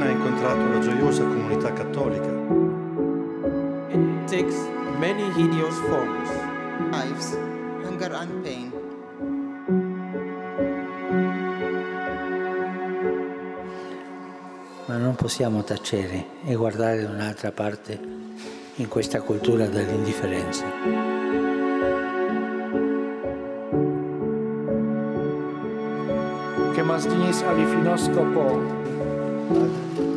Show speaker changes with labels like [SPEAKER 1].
[SPEAKER 1] Cristina ha incontrato la gioiosa comunità cattolica.
[SPEAKER 2] It takes many hideous forms.
[SPEAKER 3] Lives, hunger and pain.
[SPEAKER 4] Ma non possiamo tacere e guardare da un'altra parte in questa cultura dell'indifferenza.
[SPEAKER 5] Que mas dnes alifinoskopo.